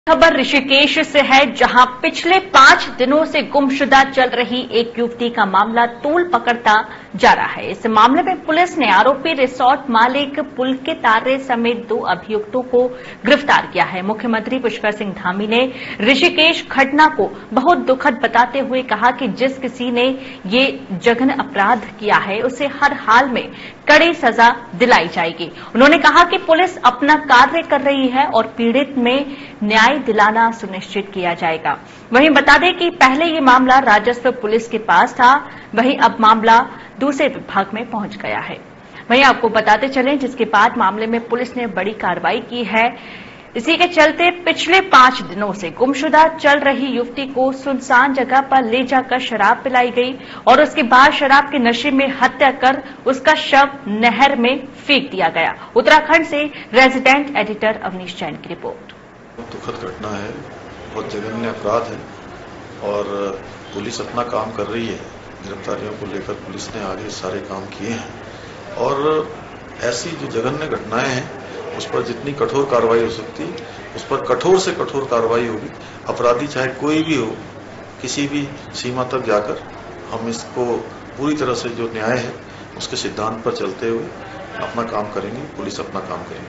खबर ऋषिकेश से है, जहां पिछले 5 दिनों से गुमशुदा चल रही एक युवती का मामला तूल पकड़ता जा रहा है। इस मामले में पुलिस ने आरोपी रिसोर्ट मालिक पुलकित आर्य समेत 2 अभियुक्तों को गिरफ्तार किया है। मुख्यमंत्री पुष्कर सिंह धामी ने ऋषिकेश घटना को बहुत दुखद बताते हुए कहा कि जिस किसी ने ये जघन्य अपराध किया है उसे हर हाल में कड़ी सजा दिलाई जाएगी। उन्होंने कहा कि पुलिस अपना कार्य कर रही है और पीड़ित में न्याय दिलाना सुनिश्चित किया जाएगा। वहीं बता दें कि पहले ये मामला राजस्व पुलिस के पास था, वहीं अब मामला दूसरे विभाग में पहुंच गया है। वहीं आपको बताते चलें, जिसके बाद मामले में पुलिस ने बड़ी कार्रवाई की है। इसी के चलते पिछले 5 दिनों से गुमशुदा चल रही युवती को सुनसान जगह पर ले जाकर शराब पिलाई गई और उसके बाद शराब के नशे में हत्या कर उसका शव नहर में फेंक दिया गया। उत्तराखंड से रेजिडेंट एडिटर अवनीश जैन की रिपोर्ट। दुखद घटना है, बहुत जघन्य अपराध है और पुलिस अपना काम कर रही है। गिरफ्तारियों को लेकर पुलिस ने आगे सारे काम किए हैं और ऐसी जो जघन्य घटनाएं हैं उस पर जितनी कठोर कार्रवाई हो सकती है उस पर कठोर से कठोर कार्रवाई होगी। अपराधी चाहे कोई भी हो, किसी भी सीमा तक जाकर हम इसको पूरी तरह से जो न्याय है उसके सिद्धांत पर चलते हुए अपना काम करेंगे। पुलिस अपना काम करेगी।